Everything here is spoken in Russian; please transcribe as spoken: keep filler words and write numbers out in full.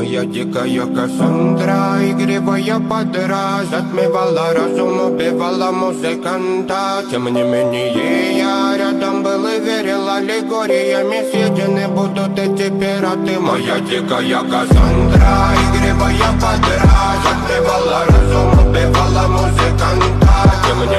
Моя дикая Кассандра, игривая подра, затмевала разум, убивала музыканта. Тем не менее я рядом был и верил, аллегориями съедены будут эти пираты. Моя дикая Кассандра, игривая подра, затмевала разум, убивала музыканта. Тем